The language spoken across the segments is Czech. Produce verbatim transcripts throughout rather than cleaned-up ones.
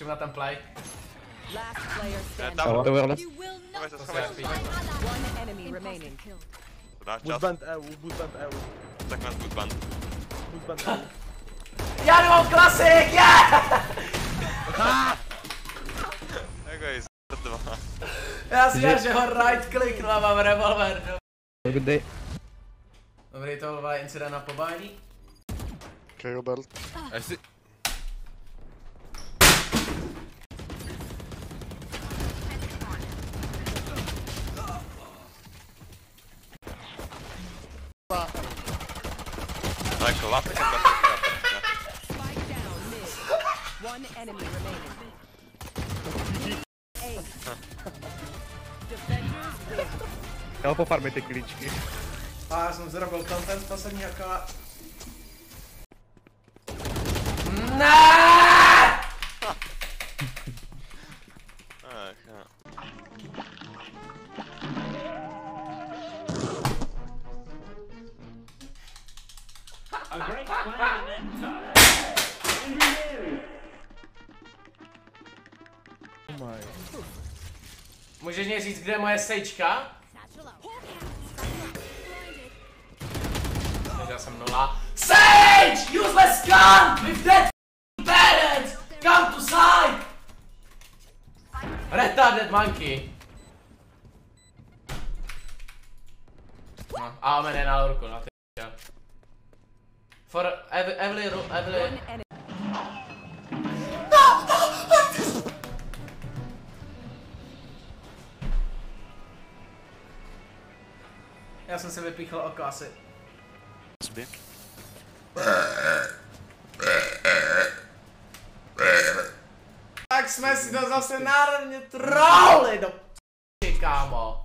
Čím na ten play? Tam, to bylo. to schovej se. To dáš čas. Boostbend E U, Boostbend E U. Tak máš Boostbend. Boostbend E U. Já nemám klasik, yeah! Jako je z***dva. Já si dělám, že ho right clicknu a mám revolver. Kdy? Dobrý, to byl incident na pobání. K O Belt. A jestli... To je klasika, One enemy remaining. Jel pofarmit ty klíčky. A já jsem zrobil content poslední kola. Ne! Ach, jo. A great plan and then Oh my. Můžeš mě říct, kde je moje sejčka? Já jsem nula. Sage! Useless gun! With dead parents! Come to side! Retarded monkey! No, a omen je na lurku, na ty p***a. For every, every, every... Já jsem si vypíchl oko asi. Tak jsme si to zase národně trolli do p***y, kámo.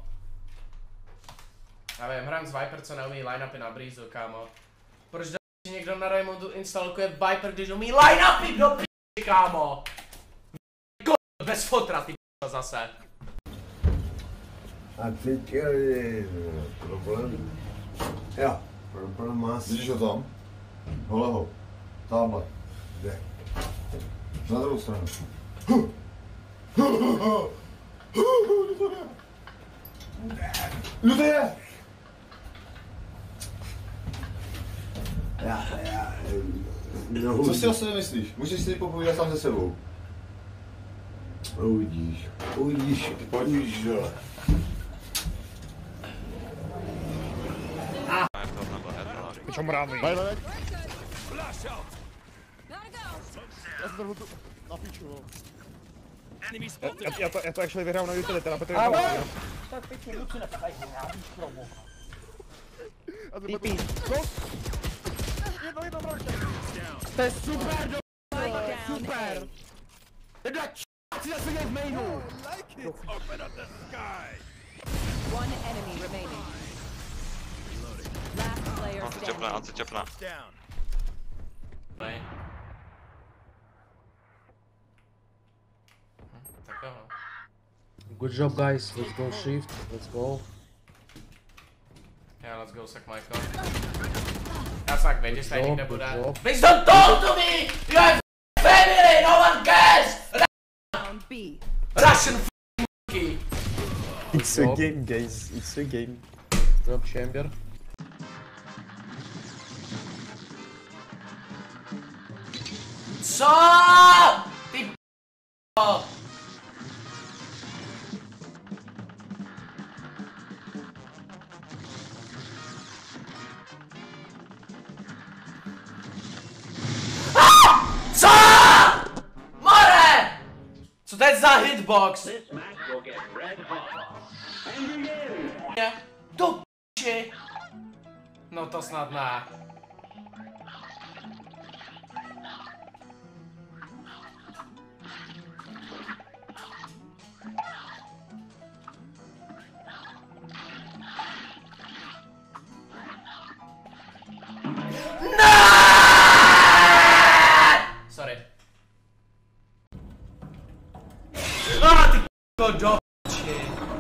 Já vím, hrám s Viper, co neumí line-upy na Breezu, kámo. Proč da někdo na Raymondu instaluje Viper, když umí line-upy do p***y, kámo? Bez fotra, ty p***a zase. A teď je problém. Jo, problém má. Vidíš ho tam? Holeho. Tamhle. Kde? Na druhou stranu. Kdo to je? Já, já... No, Co si o sebe myslíš? Můžeš si popovídat sám se sebou. Uvidíš, uvidíš, uvidíš, dole. Čo mrávný? Bye, bye. Já jsem to na piču. Já, já, to, já to actually vyhrám na utility, na Petře. tak pěkně ruce nepadají, já víš promo. Pípí. Jedno, jedno, vraždě. To je super, do... Super. Jedna č***ci zase je v mainu. One enemy remaining. Last player On se čepne, on se čepne. Nej. Tak jo. Good job, guys. Let's go shift. Let's go. Yeah, let's go, suck Michael. Já se tak vědět, že nikde bude. job. Please don't talk to me! You have family, no one cares! round B. Russian f***ing monkey! It's a game, guys. It's a game. Drop chamber. Co? Ty p***o! Co? More! Co to je za hitbox? Do p***či. No to snad ne. Sorry. Ah, ty k***o, do p***či.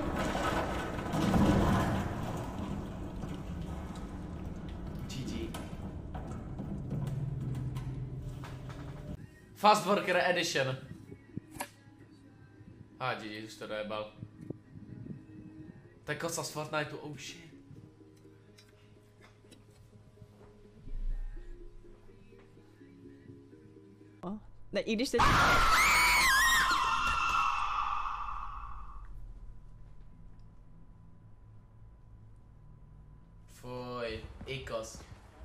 G G. Fast Worker Edition. A, G G, už to dojebal. To je kosa z Fortniteu, oh shit. Ne, i když teď... Fuj, ikos.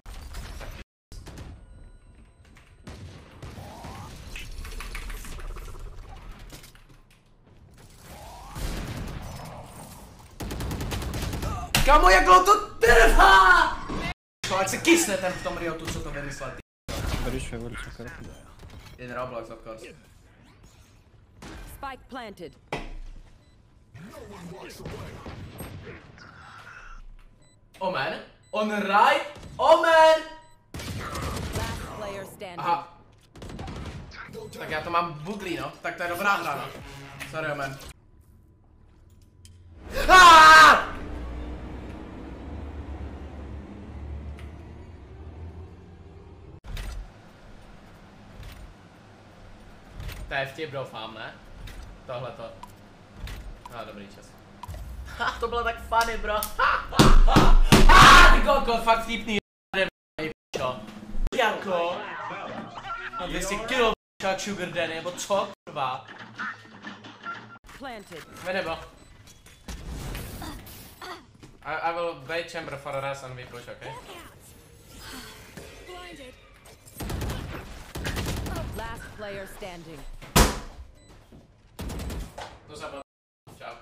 Kamo, jak dlouho to trvá! Ať se kysne ten v tom Riotu, co to vymyslel. Бериш, говориш, окей. In Roblox, of course. Spike planted. Omen? On right? Omen! Last player standing. Aha. Tak já to mám buglí, no. Tak to je dobrá hra, no. Sorry, Omen. Ah! To je vtip, doufám, ne? Tohle to. Ah, dobrý čas. Ha, to bylo tak funny, bro. Ha, ha, ha. Ah, ty koko, fakt vtipný. Čo? Jako? No dvě stě kilo sugar daddy, nebo co, kurva? Planted. Venebo. I, I will bait chamber for a rest and we push, okay? Last player standing. To zabil. Čau.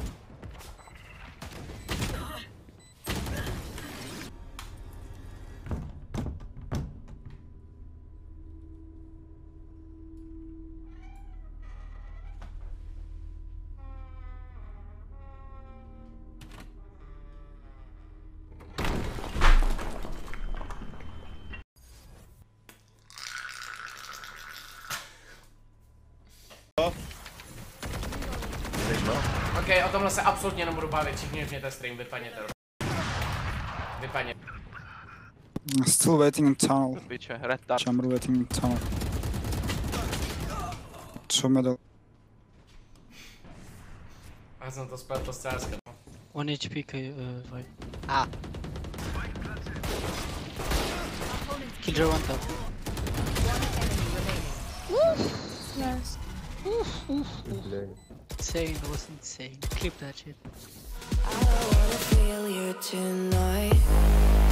Ok, o tomhle se absolutně nebudu bavit, všichni vypněte stream, vypadněte. Vypadně. Still waiting in tunnel. Biče, retard. Chamber waiting in tunnel. Two middle. Já jsem to spěl to z C S K. One H P, uh, five. A. Killjoy one top. Nice. Insane, it was insane. Clip that shit. I don't wanna feel you tonight.